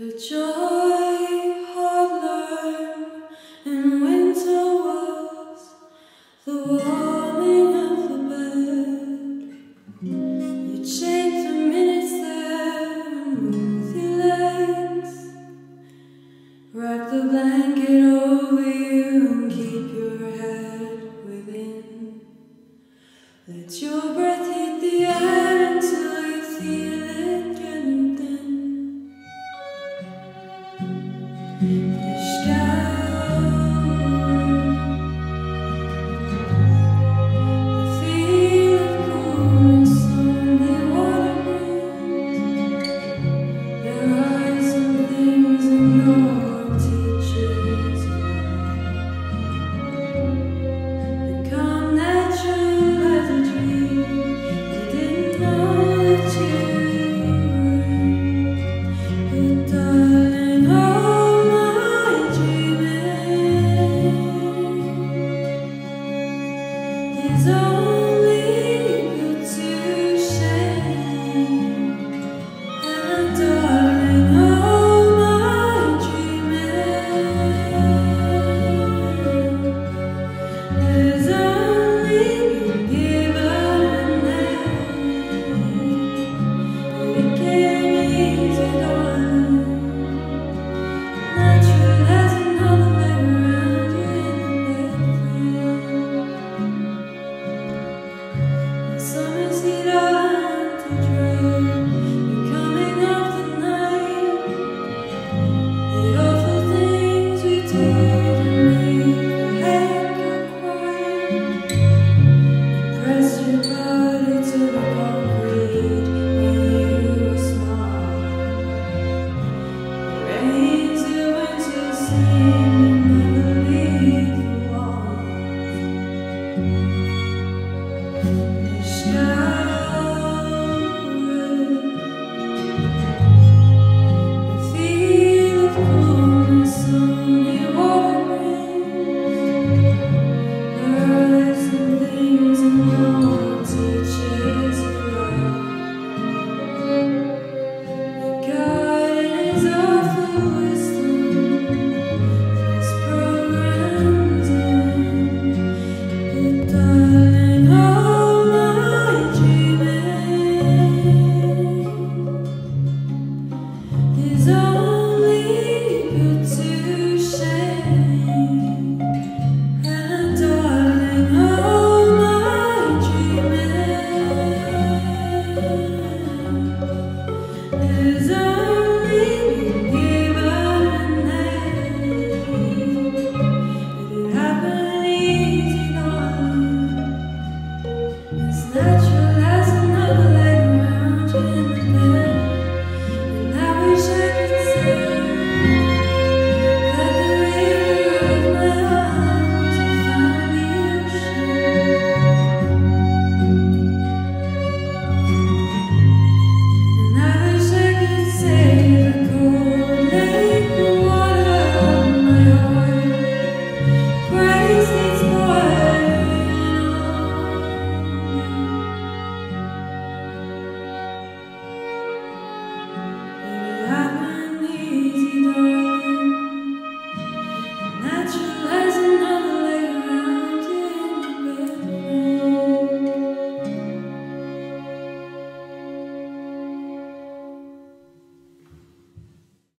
The joy hard learned in winter was the warming of the bed. You change the minutes there and move your legs. Wrap the blanket over you and keep your head within. Let your breath hit the air until you feel it getting thin.